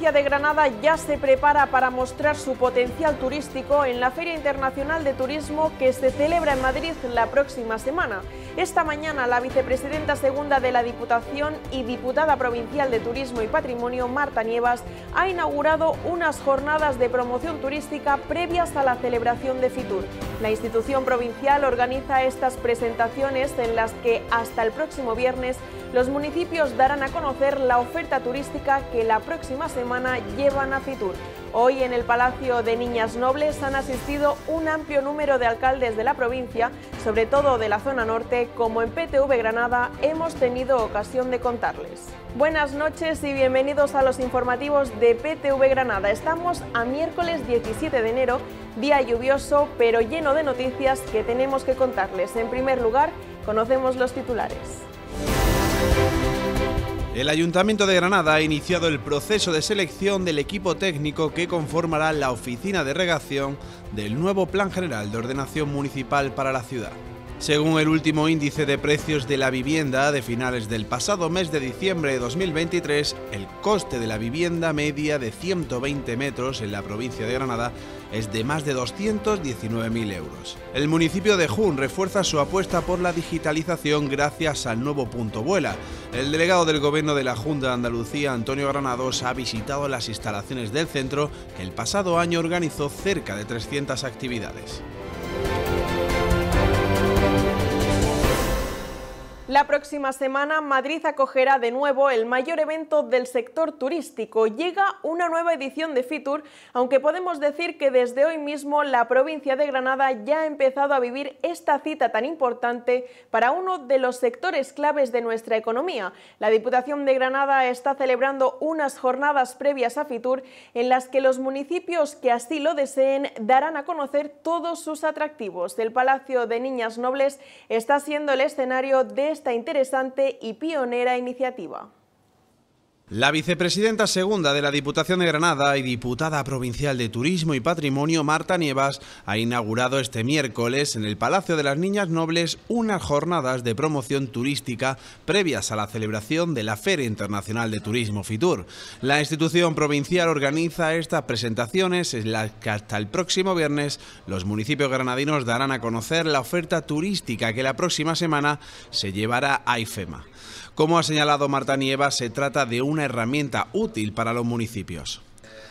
provincia de Granada ya se prepara para mostrar su potencial turístico en la Feria Internacional de Turismo que se celebra en Madrid la próxima semana. Esta mañana la vicepresidenta segunda de la Diputación y diputada provincial de Turismo y Patrimonio, Marta Nievas, ha inaugurado unas jornadas de promoción turística previas a la celebración de Fitur. La institución provincial organiza estas presentaciones en las que hasta el próximo viernes los municipios darán a conocer la oferta turística que la próxima semana llevan a Fitur. Hoy en el Palacio de Niñas Nobles han asistido un amplio número de alcaldes de la provincia, sobre todo de la zona norte, como en PTV Granada hemos tenido ocasión de contarles. Buenas noches y bienvenidos a los informativos de PTV Granada. Estamos a miércoles 17 de enero, día lluvioso pero lleno de noticias que tenemos que contarles. En primer lugar, conocemos los titulares. El Ayuntamiento de Granada ha iniciado el proceso de selección del equipo técnico que conformará la oficina de redacción del nuevo Plan General de Ordenación Municipal para la ciudad. Según el último índice de precios de la vivienda de finales del pasado mes de diciembre de 2023, el coste de la vivienda media de 120 metros en la provincia de Granada es de más de 219.000 euros. El municipio de Jun refuerza su apuesta por la digitalización gracias al nuevo Punto Vuela. El delegado del Gobierno de la Junta de Andalucía, Antonio Granados, ha visitado las instalaciones del centro que el pasado año organizó cerca de 300 actividades. La próxima semana Madrid acogerá de nuevo el mayor evento del sector turístico. Llega una nueva edición de Fitur, aunque podemos decir que desde hoy mismo la provincia de Granada ya ha empezado a vivir esta cita tan importante para uno de los sectores claves de nuestra economía. La Diputación de Granada está celebrando unas jornadas previas a Fitur en las que los municipios que así lo deseen darán a conocer todos sus atractivos. El Palacio de Niñas Nobles está siendo el escenario de esta interesante y pionera iniciativa. La vicepresidenta segunda de la Diputación de Granada y diputada provincial de Turismo y Patrimonio, Marta Nievas, ha inaugurado este miércoles en el Palacio de las Niñas Nobles unas jornadas de promoción turística previas a la celebración de la Feria Internacional de Turismo Fitur. La institución provincial organiza estas presentaciones en las que hasta el próximo viernes los municipios granadinos darán a conocer la oferta turística que la próxima semana se llevará a IFEMA. Como ha señalado Marta Nievas, se trata de una herramienta útil para los municipios.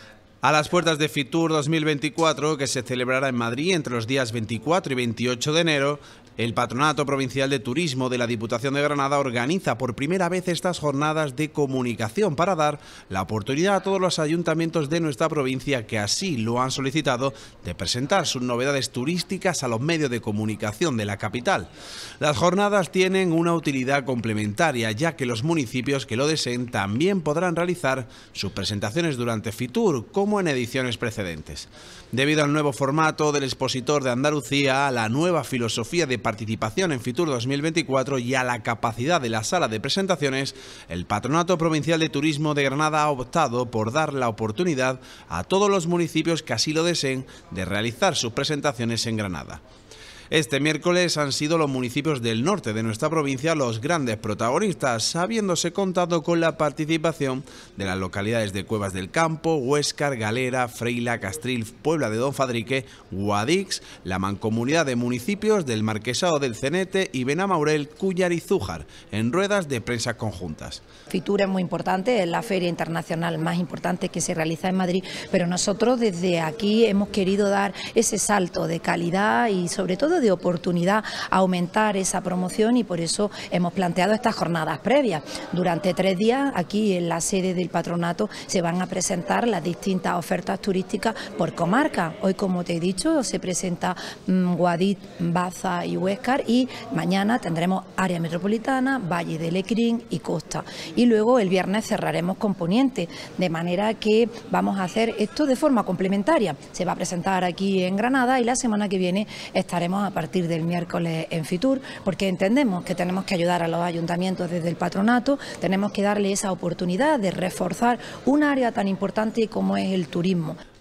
A las puertas de Fitur 2024, que se celebrará en Madrid entre los días 24 y 28 de enero, el Patronato Provincial de Turismo de la Diputación de Granada organiza por primera vez estas jornadas de comunicación para dar la oportunidad a todos los ayuntamientos de nuestra provincia que así lo han solicitado de presentar sus novedades turísticas a los medios de comunicación de la capital. Las jornadas tienen una utilidad complementaria, ya que los municipios que lo deseen también podrán realizar sus presentaciones durante Fitur, como en ediciones precedentes. Debido al nuevo formato del expositor de Andalucía, a la nueva filosofía de participación en Fitur 2024 y a la capacidad de la sala de presentaciones, el Patronato Provincial de Turismo de Granada ha optado por dar la oportunidad a todos los municipios que así lo deseen de realizar sus presentaciones en Granada. Este miércoles han sido los municipios del norte de nuestra provincia los grandes protagonistas, habiéndose contado con la participación de las localidades de Cuevas del Campo, Huéscar, Galera, Freila, Castril, Puebla de Don Fadrique, Guadix, la mancomunidad de municipios del Marquesado del Cenete y Benamaurel, Cúllar y Zújar, en ruedas de prensa conjuntas. Fitur es muy importante, es la feria internacional más importante que se realiza en Madrid, pero nosotros desde aquí hemos querido dar ese salto de calidad y sobre todo de oportunidad a aumentar esa promoción, y por eso hemos planteado estas jornadas previas. Durante 3 días aquí en la sede del patronato se van a presentar las distintas ofertas turísticas por comarca. Hoy, como te he dicho, se presenta Guadix, Baza y Huéscar, y mañana tendremos área metropolitana, Valle de Lecrín y Costa. Y luego el viernes cerraremos con Poniente, de manera que vamos a hacer esto de forma complementaria. Se va a presentar aquí en Granada y la semana que viene estaremos a partir del miércoles en Fitur, porque entendemos que tenemos que ayudar a los ayuntamientos desde el patronato, tenemos que darle esa oportunidad de reforzar un área tan importante como es el turismo.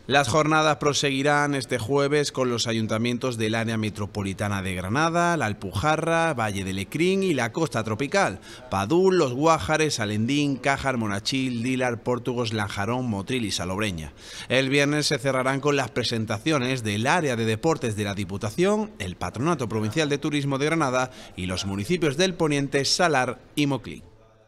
Las jornadas proseguirán este jueves con los ayuntamientos del área metropolitana de Granada, La Alpujarra, Valle de Lecrín y la Costa Tropical, Padul, Los Guájares, Alendín, Cájar, Monachil, Dílar, Pórtugos, Lanjarón, Motril y Salobreña. El viernes se cerrarán con las presentaciones del área de deportes de la Diputación, el Patronato Provincial de Turismo de Granada y los municipios del Poniente, Salar y Moclín.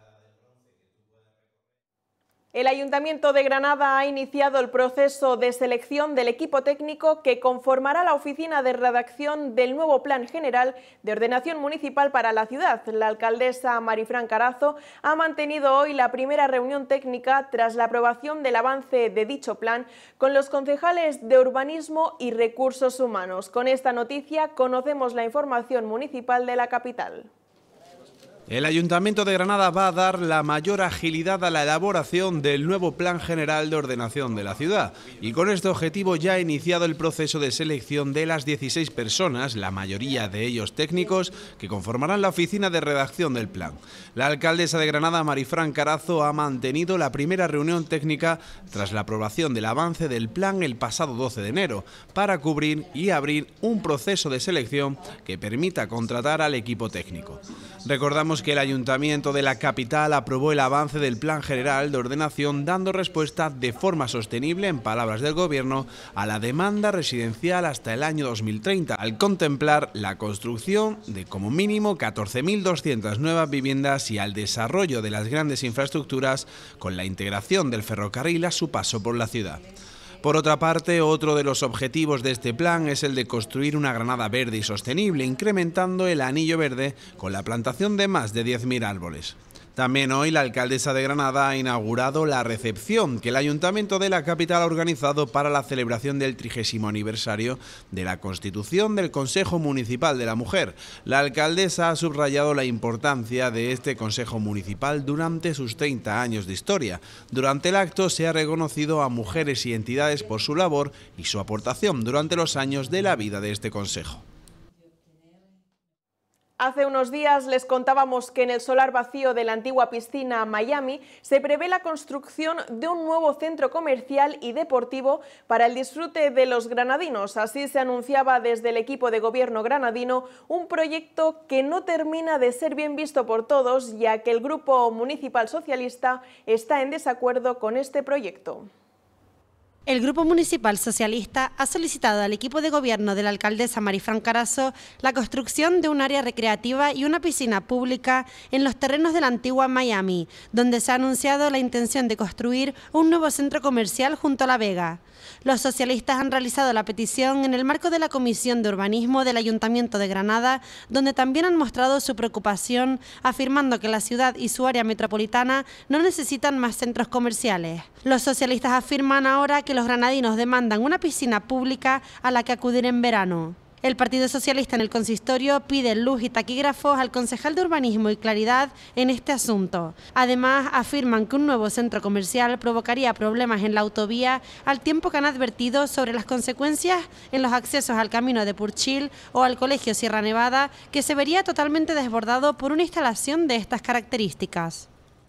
El Ayuntamiento de Granada ha iniciado el proceso de selección del equipo técnico que conformará la oficina de redacción del nuevo Plan General de Ordenación Municipal para la ciudad. La alcaldesa Marifran Carazo ha mantenido hoy la primera reunión técnica tras la aprobación del avance de dicho plan con los concejales de Urbanismo y Recursos Humanos. Con esta noticia conocemos la información municipal de la capital. El Ayuntamiento de Granada va a dar la mayor agilidad a la elaboración del nuevo Plan General de Ordenación de la ciudad y con este objetivo ya ha iniciado el proceso de selección de las 16 personas, la mayoría de ellos técnicos, que conformarán la oficina de redacción del plan. La alcaldesa de Granada, Marifran Carazo, ha mantenido la primera reunión técnica tras la aprobación del avance del plan el pasado 12 de enero para cubrir y abrir un proceso de selección que permita contratar al equipo técnico. Recordamos que el Ayuntamiento de la capital aprobó el avance del Plan General de Ordenación dando respuesta de forma sostenible, en palabras del Gobierno, a la demanda residencial hasta el año 2030, al contemplar la construcción de como mínimo 14.200 nuevas viviendas y al desarrollo de las grandes infraestructuras con la integración del ferrocarril a su paso por la ciudad. Por otra parte, otro de los objetivos de este plan es el de construir una Granada verde y sostenible, incrementando el anillo verde con la plantación de más de 10.000 árboles. También hoy la alcaldesa de Granada ha inaugurado la recepción que el Ayuntamiento de la capital ha organizado para la celebración del 30º aniversario de la constitución del Consejo Municipal de la Mujer. La alcaldesa ha subrayado la importancia de este Consejo Municipal durante sus 30 años de historia. Durante el acto se ha reconocido a mujeres y entidades por su labor y su aportación durante los años de la vida de este Consejo. Hace unos días les contábamos que en el solar vacío de la antigua piscina Miami se prevé la construcción de un nuevo centro comercial y deportivo para el disfrute de los granadinos. Así se anunciaba desde el equipo de gobierno granadino, un proyecto que no termina de ser bien visto por todos, ya que el Grupo Municipal Socialista está en desacuerdo con este proyecto. El Grupo Municipal Socialista ha solicitado al equipo de gobierno de la alcaldesa Marifran Carazo la construcción de un área recreativa y una piscina pública en los terrenos de la antigua Miami, donde se ha anunciado la intención de construir un nuevo centro comercial junto a La Vega. Los socialistas han realizado la petición en el marco de la Comisión de Urbanismo del Ayuntamiento de Granada, donde también han mostrado su preocupación, afirmando que la ciudad y su área metropolitana no necesitan más centros comerciales. Los socialistas afirman ahora que los granadinos demandan una piscina pública a la que acudir en verano. El Partido Socialista en el consistorio pide luz y taquígrafos al concejal de Urbanismo y Claridad en este asunto. Además, afirman que un nuevo centro comercial provocaría problemas en la autovía, al tiempo que han advertido sobre las consecuencias en los accesos al camino de Purchil o al Colegio Sierra Nevada, que se vería totalmente desbordado por una instalación de estas características.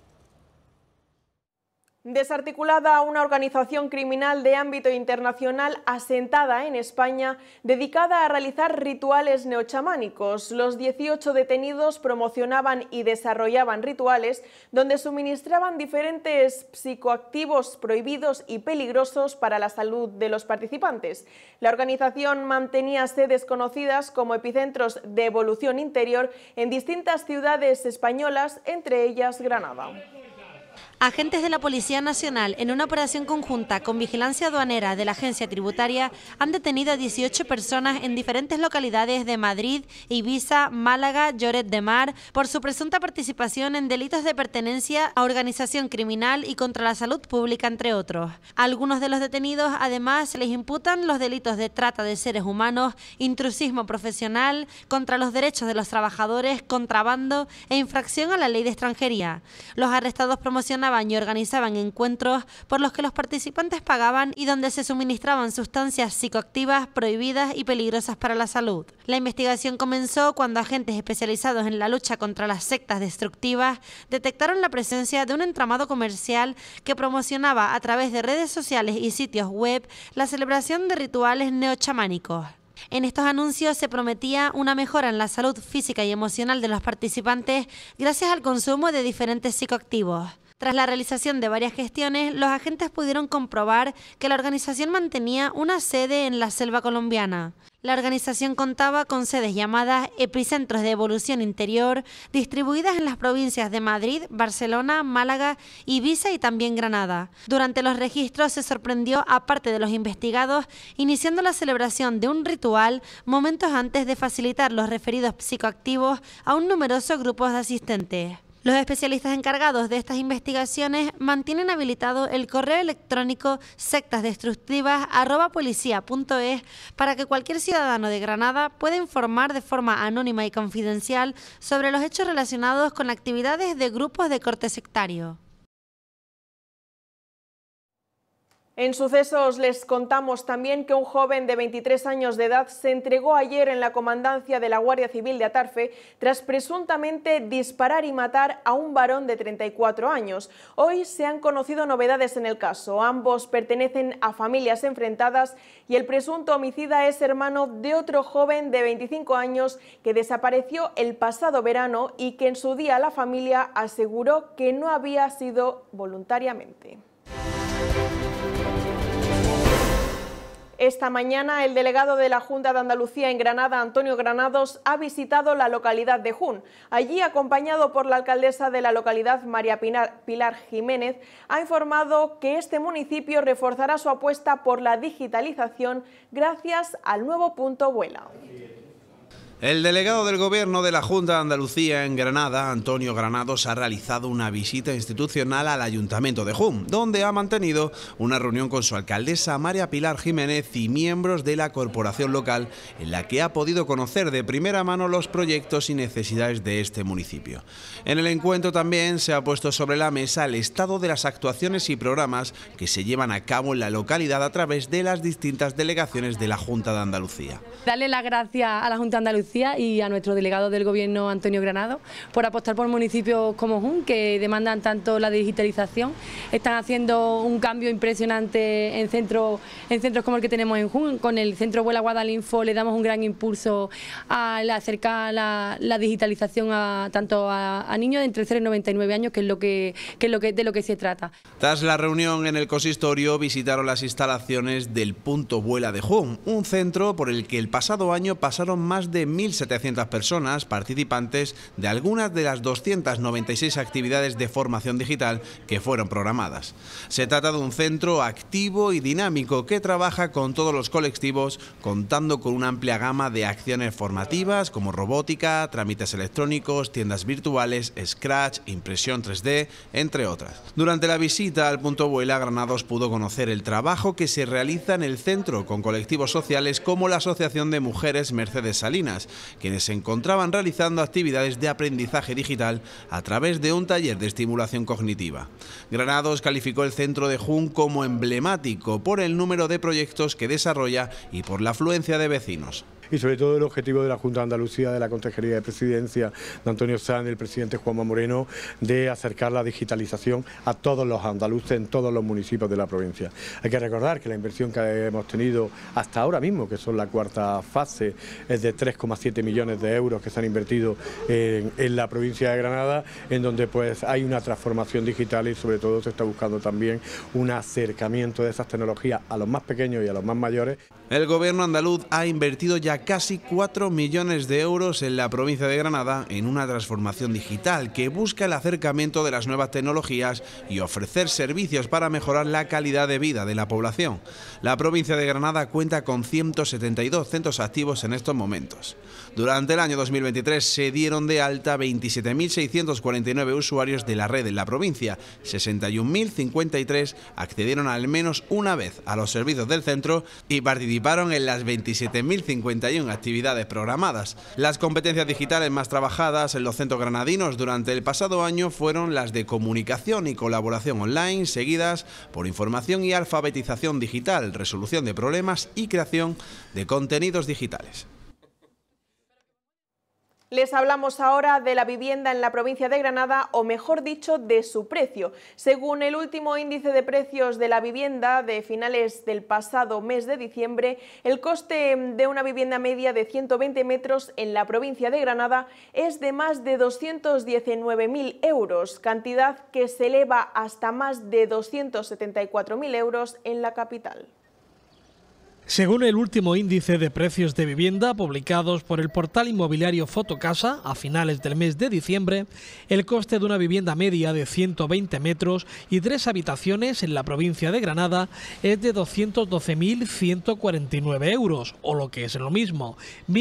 Desarticulada una organización criminal de ámbito internacional asentada en España dedicada a realizar rituales neochamánicos. Los 18 detenidos promocionaban y desarrollaban rituales donde suministraban diferentes psicoactivos prohibidos y peligrosos para la salud de los participantes. La organización mantenía sedes conocidas como epicentros de evolución interior en distintas ciudades españolas, entre ellas Granada. Agentes de la Policía Nacional, en una operación conjunta con vigilancia aduanera de la Agencia Tributaria, han detenido a 18 personas en diferentes localidades de Madrid, Ibiza, Málaga, Lloret de Mar, por su presunta participación en delitos de pertenencia a organización criminal y contra la salud pública, entre otros. A algunos de los detenidos, además, se les imputan los delitos de trata de seres humanos, intrusismo profesional, contra los derechos de los trabajadores, contrabando e infracción a la ley de extranjería. Los arrestados promocionaban patrocinaban y organizaban encuentros por los que los participantes pagaban y donde se suministraban sustancias psicoactivas prohibidas y peligrosas para la salud. La investigación comenzó cuando agentes especializados en la lucha contra las sectas destructivas detectaron la presencia de un entramado comercial que promocionaba a través de redes sociales y sitios web la celebración de rituales neochamánicos. En estos anuncios se prometía una mejora en la salud física y emocional de los participantes gracias al consumo de diferentes psicoactivos. Tras la realización de varias gestiones, los agentes pudieron comprobar que la organización mantenía una sede en la selva colombiana. La organización contaba con sedes llamadas epicentros de evolución interior, distribuidas en las provincias de Madrid, Barcelona, Málaga, Ibiza y también Granada. Durante los registros se sorprendió a parte de los investigados, iniciando la celebración de un ritual momentos antes de facilitar los referidos psicoactivos a un numeroso grupo de asistentes. Los especialistas encargados de estas investigaciones mantienen habilitado el correo electrónico sectasdestructivas@policia.es para que cualquier ciudadano de Granada pueda informar de forma anónima y confidencial sobre los hechos relacionados con actividades de grupos de corte sectario. En sucesos les contamos también que un joven de 23 años de edad se entregó ayer en la comandancia de la Guardia Civil de Atarfe tras presuntamente disparar y matar a un varón de 34 años. Hoy se han conocido novedades en el caso. Ambos pertenecen a familias enfrentadas y el presunto homicida es hermano de otro joven de 25 años que desapareció el pasado verano y que en su día la familia aseguró que no había sido voluntariamente. Esta mañana el delegado de la Junta de Andalucía en Granada, Antonio Granados, ha visitado la localidad de Jun. Allí, acompañado por la alcaldesa de la localidad, María Pilar Jiménez, ha informado que este municipio reforzará su apuesta por la digitalización gracias al nuevo punto Vuela. El delegado del Gobierno de la Junta de Andalucía en Granada, Antonio Granados, ha realizado una visita institucional al Ayuntamiento de Jun, donde ha mantenido una reunión con su alcaldesa María Pilar Jiménez y miembros de la corporación local, en la que ha podido conocer de primera mano los proyectos y necesidades de este municipio. En el encuentro también se ha puesto sobre la mesa el estado de las actuaciones y programas que se llevan a cabo en la localidad a través de las distintas delegaciones de la Junta de Andalucía. Darle las gracias a la Junta de Andalucía y a nuestro delegado del Gobierno, Antonio Granados, por apostar por municipios como Jun, que demandan tanto la digitalización. Están haciendo un cambio impresionante en centros como el que tenemos en Jun. Con el centro Vuela Guadalinfo le damos un gran impulso al acercar la digitalización tanto a niños de entre 0 y 99 años, que es de lo que se trata. Tras la reunión en el consistorio, visitaron las instalaciones del punto Vuela de Jun, un centro por el que el pasado año pasaron más de 1.700 personas participantes de algunas de las 296 actividades de formación digital que fueron programadas. Se trata de un centro activo y dinámico que trabaja con todos los colectivos, contando con una amplia gama de acciones formativas como robótica, trámites electrónicos, tiendas virtuales, Scratch, impresión 3D, entre otras. Durante la visita al punto Vuela, Granados pudo conocer el trabajo que se realiza en el centro con colectivos sociales como la Asociación de Mujeres Mercedes Salinas, quienes se encontraban realizando actividades de aprendizaje digital a través de un taller de estimulación cognitiva. Granados calificó el centro de Jun como emblemático por el número de proyectos que desarrolla y por la afluencia de vecinos. Y sobre todo el objetivo de la Junta de Andalucía, de la Consejería de Presidencia de Antonio Sanz, del presidente Juanma Moreno, de acercar la digitalización a todos los andaluces en todos los municipios de la provincia. Hay que recordar que la inversión que hemos tenido hasta ahora mismo, que son la cuarta fase, es de 3,7 millones de euros que se han invertido en la provincia de Granada, en donde pues hay una transformación digital y sobre todo se está buscando también un acercamiento de esas tecnologías a los más pequeños y a los más mayores. El Gobierno andaluz ha invertido ya casi 4 millones de euros en la provincia de Granada en una transformación digital que busca el acercamiento de las nuevas tecnologías y ofrecer servicios para mejorar la calidad de vida de la población. La provincia de Granada cuenta con 172 centros activos en estos momentos. Durante el año 2023 se dieron de alta 27.649 usuarios de la red en la provincia. 61.053 accedieron al menos una vez a los servicios del centro y participaron en las 27.053 31 actividades programadas. Las competencias digitales más trabajadas en los centros granadinos durante el pasado año fueron las de comunicación y colaboración online, seguidas por información y alfabetización digital, resolución de problemas y creación de contenidos digitales. Les hablamos ahora de la vivienda en la provincia de Granada, o mejor dicho, de su precio. Según el último índice de precios de la vivienda de finales del pasado mes de diciembre, el coste de una vivienda media de 120 metros en la provincia de Granada es de más de 219.000 euros, cantidad que se eleva hasta más de 274.000 euros en la capital. Según el último índice de precios de vivienda publicados por el portal inmobiliario Fotocasa a finales del mes de diciembre, el coste de una vivienda media de 120 metros y 3 habitaciones en la provincia de Granada es de 212.149 euros, o lo que es lo mismo,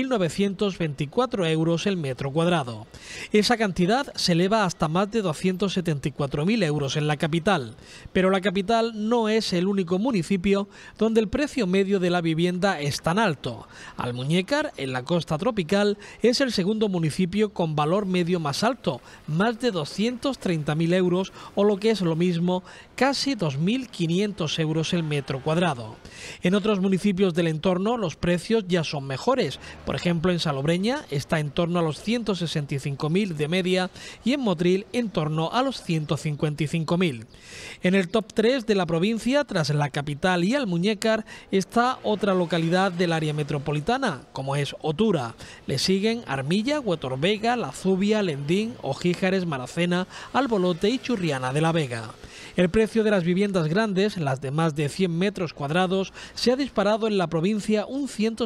1.924 euros el metro cuadrado. Esa cantidad se eleva hasta más de 274.000 euros en la capital, pero la capital no es el único municipio donde el precio medio de la vivienda es tan alto. Almuñécar, en la costa tropical, es el segundo municipio con valor medio más alto, más de 230.000 euros, o lo que es lo mismo, casi 2.500 euros el metro cuadrado. En otros municipios del entorno los precios ya son mejores. Por ejemplo, en Salobreña está en torno a los 165.000 de media y en Motril en torno a los 155.000. En el top 3 de la provincia, tras la capital y Almuñécar, está otra localidad del área metropolitana, como es Otura. Le siguen Armilla, Huetor-Vega, La Zubia, Lendín, Ojíjares, Maracena, Albolote y Churriana de la Vega. El precio de las viviendas grandes, las de más de 100 metros cuadrados, se ha disparado en la provincia un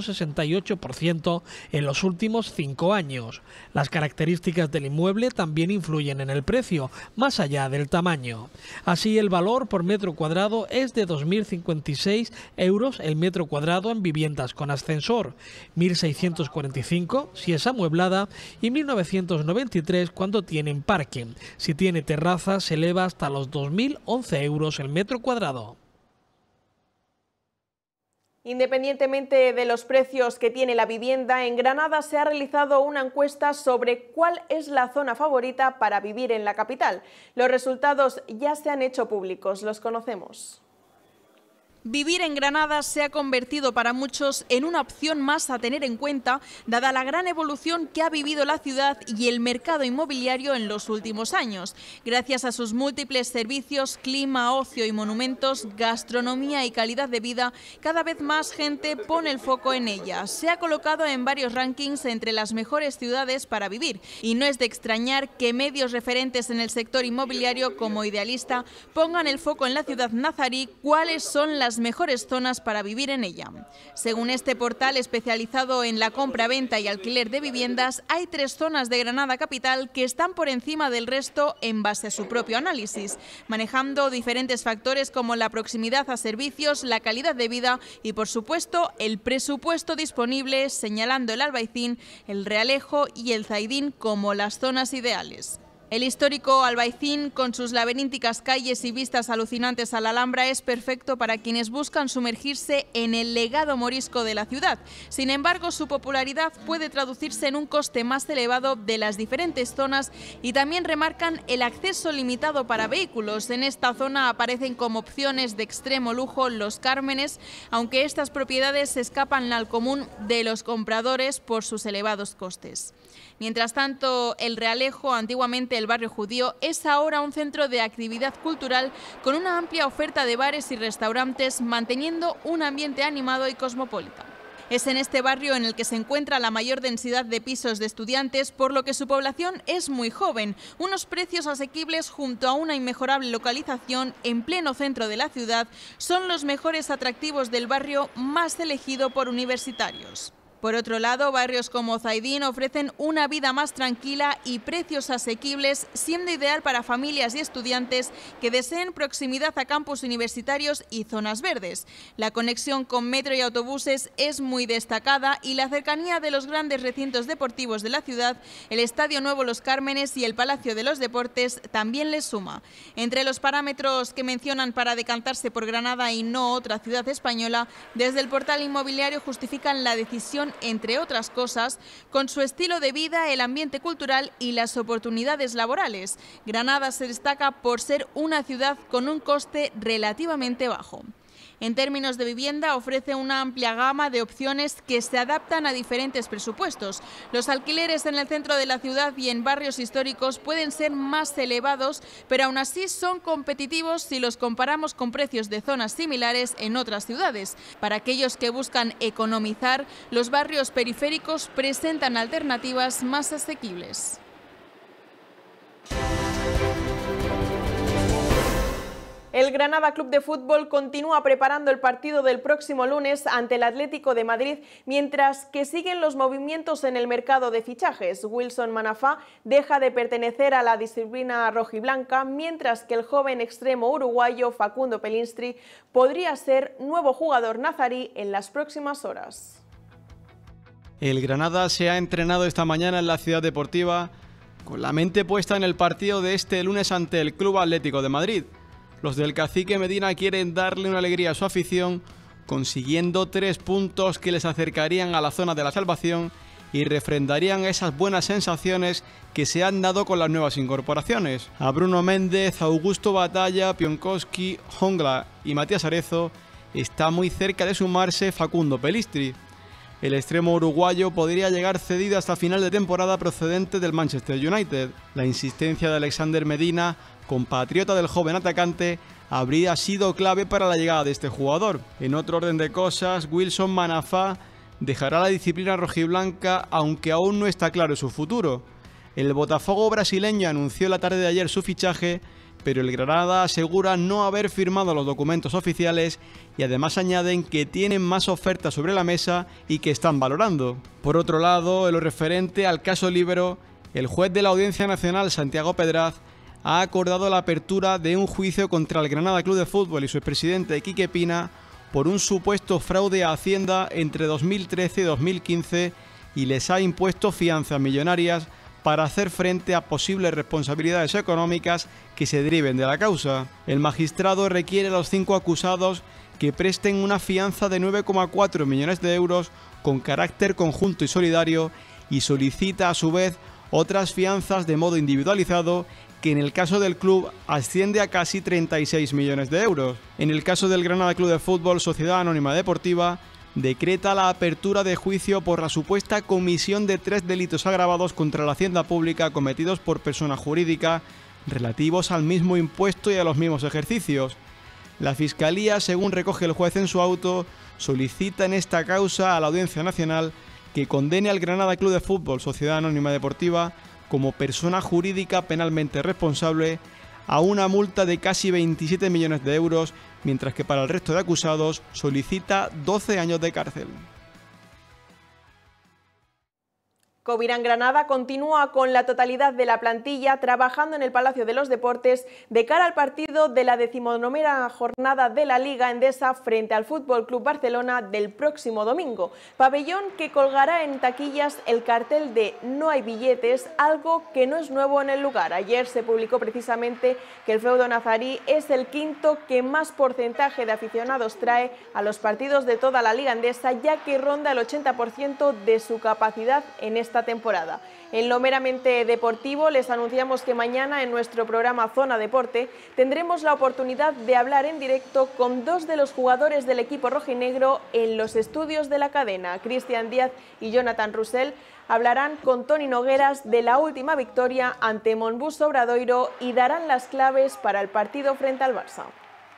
168% en los últimos 5 años. Las características del inmueble también influyen en el precio, más allá del tamaño. Así, el valor por metro cuadrado es de 2.056 euros el metro cuadrado en viviendas con ascensor, 1.645 si es amueblada y 1.993 cuando tienen parque. Si tiene terraza se eleva hasta los 2.011 euros el metro cuadrado. Independientemente de los precios que tiene la vivienda, en Granada se ha realizado una encuesta sobre cuál es la zona favorita para vivir en la capital. Los resultados ya se han hecho públicos, los conocemos. Vivir en Granada se ha convertido para muchos en una opción más a tener en cuenta, dada la gran evolución que ha vivido la ciudad y el mercado inmobiliario en los últimos años. Gracias a sus múltiples servicios, clima, ocio y monumentos, gastronomía y calidad de vida, cada vez más gente pone el foco en ella. Se ha colocado en varios rankings entre las mejores ciudades para vivir, y no es de extrañar que medios referentes en el sector inmobiliario como Idealista pongan el foco en la ciudad nazarí cuáles son las mejores zonas para vivir en ella. Según este portal especializado en la compra-venta y alquiler de viviendas, hay 3 zonas de Granada capital que están por encima del resto en base a su propio análisis, manejando diferentes factores como la proximidad a servicios, la calidad de vida y, por supuesto, el presupuesto disponible, señalando el Albaicín, el Realejo y el Zaidín como las zonas ideales. El histórico Albaicín, con sus laberínticas calles y vistas alucinantes a la Alhambra, es perfecto para quienes buscan sumergirse en el legado morisco de la ciudad. Sin embargo, su popularidad puede traducirse en un coste más elevado de las diferentes zonas, y también remarcan el acceso limitado para vehículos. En esta zona aparecen como opciones de extremo lujo Los Cármenes, aunque estas propiedades se escapan al común de los compradores por sus elevados costes. Mientras tanto, el Realejo, antiguamente el barrio judío, es ahora un centro de actividad cultural con una amplia oferta de bares y restaurantes, manteniendo un ambiente animado y cosmopolita. Es en este barrio en el que se encuentra la mayor densidad de pisos de estudiantes, por lo que su población es muy joven. Unos precios asequibles junto a una inmejorable localización en pleno centro de la ciudad son los mejores atractivos del barrio, más elegido por universitarios. Por otro lado, barrios como Zaidín ofrecen una vida más tranquila y precios asequibles, siendo ideal para familias y estudiantes que deseen proximidad a campus universitarios y zonas verdes. La conexión con metro y autobuses es muy destacada, y la cercanía de los grandes recintos deportivos de la ciudad, el Estadio Nuevo Los Cármenes y el Palacio de los Deportes, también les suma. Entre los parámetros que mencionan para decantarse por Granada y no otra ciudad española, desde el portal inmobiliario justifican la decisión entre otras cosas, con su estilo de vida, el ambiente cultural y las oportunidades laborales. Granada se destaca por ser una ciudad con un coste relativamente bajo. En términos de vivienda, ofrece una amplia gama de opciones que se adaptan a diferentes presupuestos. Los alquileres en el centro de la ciudad y en barrios históricos pueden ser más elevados, pero aún así son competitivos si los comparamos con precios de zonas similares en otras ciudades. Para aquellos que buscan economizar, los barrios periféricos presentan alternativas más asequibles. El Granada Club de Fútbol continúa preparando el partido del próximo lunes ante el Atlético de Madrid, mientras que siguen los movimientos en el mercado de fichajes. Wilson Manafá deja de pertenecer a la disciplina rojiblanca, mientras que el joven extremo uruguayo Facundo Pelistri podría ser nuevo jugador nazarí en las próximas horas. El Granada se ha entrenado esta mañana en la Ciudad Deportiva con la mente puesta en el partido de este lunes ante el Club Atlético de Madrid. Los del Cacique Medina quieren darle una alegría a su afición, consiguiendo 3 puntos que les acercarían a la zona de la salvación y refrendarían esas buenas sensaciones que se han dado con las nuevas incorporaciones. A Bruno Méndez, Augusto Batalla, Pionkowski, Jongla y Matías Arezo está muy cerca de sumarse Facundo Pelistri. El extremo uruguayo podría llegar cedido hasta final de temporada procedente del Manchester United. La insistencia de Alexander Medina, compatriota del joven atacante, habría sido clave para la llegada de este jugador. En otro orden de cosas, Wilson Manafá dejará la disciplina rojiblanca, aunque aún no está claro su futuro. El Botafogo brasileño anunció la tarde de ayer su fichaje, pero el Granada asegura no haber firmado los documentos oficiales y además añaden que tienen más ofertas sobre la mesa y que están valorando. Por otro lado, en lo referente al caso Líbero, el juez de la Audiencia Nacional, Santiago Pedraz, ha acordado la apertura de un juicio contra el Granada Club de Fútbol y su expresidente Quique Pina por un supuesto fraude a Hacienda entre 2013 y 2015 y les ha impuesto fianzas millonarias para hacer frente a posibles responsabilidades económicas que se deriven de la causa. El magistrado requiere a los 5 acusados que presten una fianza de 9,4 millones de euros con carácter conjunto y solidario y solicita a su vez otras fianzas de modo individualizado que en el caso del club asciende a casi 36 millones de euros. En el caso del Granada Club de Fútbol Sociedad Anónima Deportiva, decreta la apertura de juicio por la supuesta comisión de 3 delitos agravados contra la hacienda pública cometidos por persona jurídica relativos al mismo impuesto y a los mismos ejercicios. La Fiscalía, según recoge el juez en su auto, solicita en esta causa a la Audiencia Nacional que condene al Granada Club de Fútbol Sociedad Anónima Deportiva como persona jurídica penalmente responsable a una multa de casi 27 millones de euros, mientras que para el resto de acusados solicita 12 años de cárcel. Covirán Granada continúa con la totalidad de la plantilla trabajando en el Palacio de los Deportes de cara al partido de la 19ª jornada de la Liga Endesa frente al FC Barcelona del próximo domingo. Pabellón que colgará en taquillas el cartel de "No hay billetes", algo que no es nuevo en el lugar. Ayer se publicó precisamente que el feudo nazarí es el quinto que más porcentaje de aficionados trae a los partidos de toda la Liga Endesa, ya que ronda el 80% de su capacidad en esta temporada. En lo meramente deportivo, les anunciamos que mañana en nuestro programa Zona Deporte tendremos la oportunidad de hablar en directo con 2 de los jugadores del equipo rojinegro en los estudios de la cadena. Cristian Díaz y Jonathan Roussel hablarán con Toni Nogueras de la última victoria ante Monbus Obradoiro y darán las claves para el partido frente al Barça.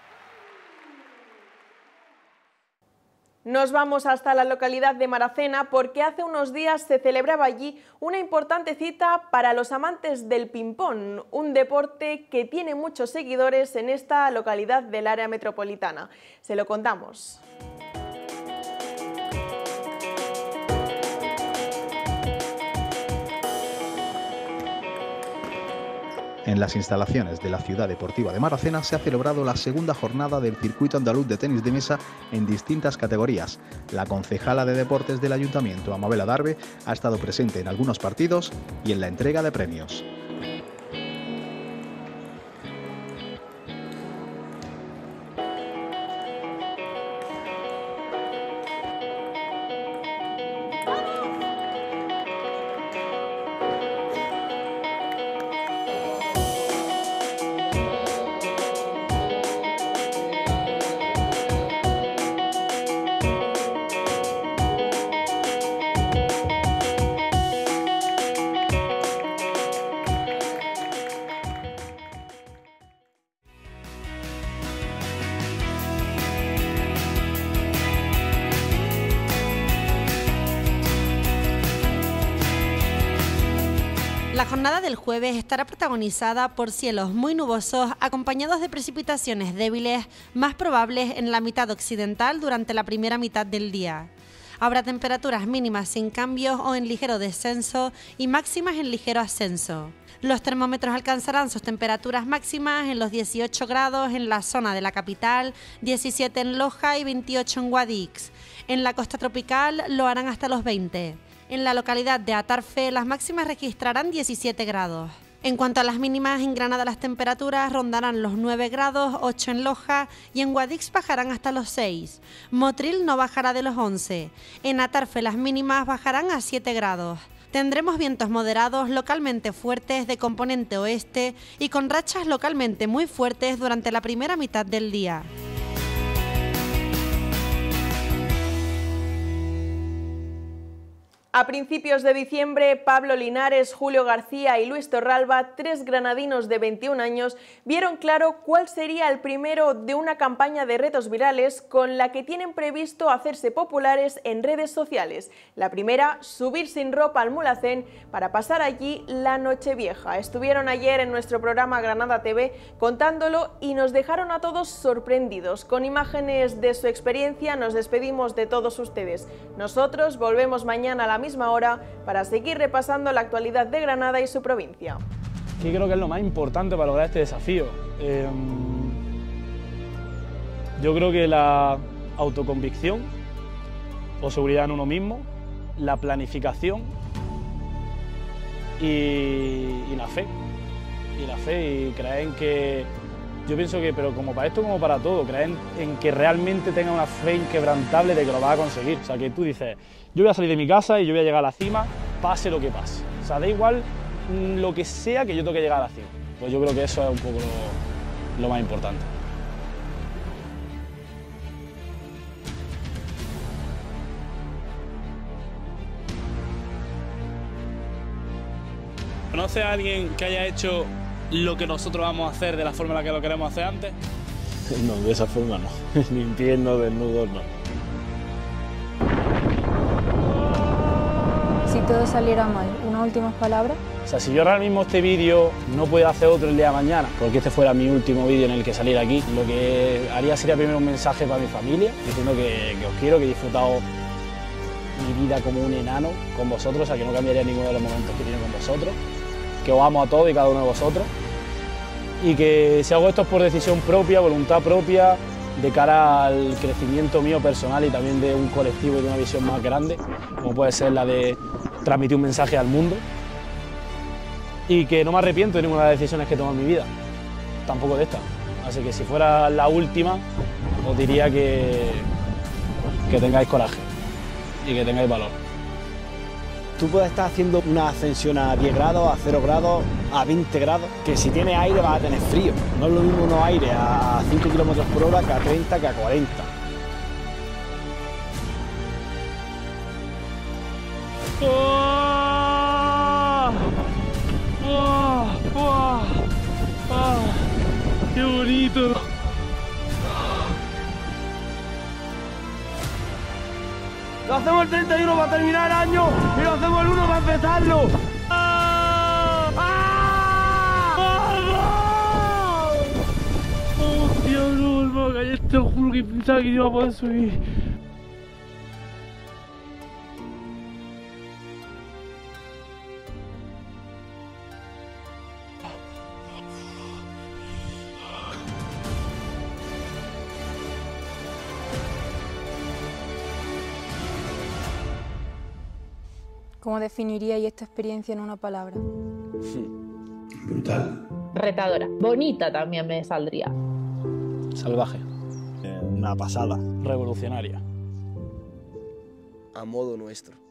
Nos vamos hasta la localidad de Maracena porque hace unos días se celebraba allí una importante cita para los amantes del ping-pong, un deporte que tiene muchos seguidores en esta localidad del área metropolitana. Se lo contamos. En las instalaciones de la Ciudad Deportiva de Maracena se ha celebrado la segunda jornada del Circuito Andaluz de Tenis de Mesa en distintas categorías. La concejala de Deportes del Ayuntamiento, Amabel Adarve, ha estado presente en algunos partidos y en la entrega de premios. jornada del jueves estará protagonizada por cielos muy nubosos acompañados de precipitaciones débiles, más probables en la mitad occidental durante la primera mitad del día. Habrá temperaturas mínimas sin cambios o en ligero descenso y máximas en ligero ascenso. Los termómetros alcanzarán sus temperaturas máximas en los 18 grados en la zona de la capital, 17 en Loja y 28 en Guadix. En la costa tropical lo harán hasta los 20. En la localidad de Atarfe las máximas registrarán 17 grados. En cuanto a las mínimas, en Granada las temperaturas rondarán los 9 grados, 8 en Loja y en Guadix bajarán hasta los 6. Motril no bajará de los 11. En Atarfe las mínimas bajarán a 7 grados. Tendremos vientos moderados localmente fuertes de componente oeste y con rachas localmente muy fuertes durante la primera mitad del día. A principios de diciembre, Pablo Linares, Julio García y Luis Torralba, 3 granadinos de 21 años, vieron claro cuál sería el primero de una campaña de retos virales con la que tienen previsto hacerse populares en redes sociales. La primera, subir sin ropa al Mulhacén para pasar allí la Nochevieja. Estuvieron ayer en nuestro programa Granada TV contándolo y nos dejaron a todos sorprendidos. Con imágenes de su experiencia nos despedimos de todos ustedes. Nosotros volvemos mañana a la misma hora para seguir repasando la actualidad de Granada y su provincia. Yo creo que es lo más importante para lograr este desafío. Yo creo que la autoconvicción o seguridad en uno mismo, la planificación y la fe. Y creer en que, yo pienso que, pero como para esto como para todo, creer en que realmente tenga una fe inquebrantable de que lo vas a conseguir. O sea, que tú dices, yo voy a salir de mi casa y yo voy a llegar a la cima, pase lo que pase. O sea, da igual lo que sea que yo tenga que llegar a la cima. Pues yo creo que eso es un poco lo más importante. ¿Conoce a alguien que haya hecho lo que nosotros vamos a hacer de la forma en la que lo queremos hacer antes? No, de esa forma no. Ni en pie, no, desnudos, no. Si todo saliera mal, ¿unas últimas palabras? O sea, si yo ahora mismo este vídeo no puedo hacer otro el día de mañana, porque este fuera mi último vídeo en el que saliera aquí, lo que haría sería primero un mensaje para mi familia, diciendo que os quiero, que he disfrutado mi vida como un enano con vosotros, o sea, que no cambiaría ninguno de los momentos que he tenido con vosotros, que os amo a todos y cada uno de vosotros, y que si hago esto es por decisión propia, voluntad propia, de cara al crecimiento mío personal y también de un colectivo y de una visión más grande, como puede ser la de transmitir un mensaje al mundo, y que no me arrepiento de ninguna de las decisiones que he tomado en mi vida, tampoco de esta. Así que si fuera la última, os diría que tengáis coraje y que tengáis valor. Tú puedes estar haciendo una ascensión a 10 grados, a 0 grados, a 20 grados, que si tienes aire vas a tener frío. No es lo mismo unos aires a 5 km por hora que a 30, que a 40. ¡Oh! ¡Oh! ¡Oh! ¡Oh! ¡Qué bonito! Lo hacemos el 31 para terminar el año y lo hacemos el 1 para empezarlo. ¡Ah! ¡Ah! ¡Hostia, no, ayer te lo juro que pensaba que no iba a poder subir! ¿Cómo definiríais esta experiencia en una palabra? Brutal. Retadora. Bonita también me saldría. Salvaje. Una pasada. Revolucionaria. A modo nuestro.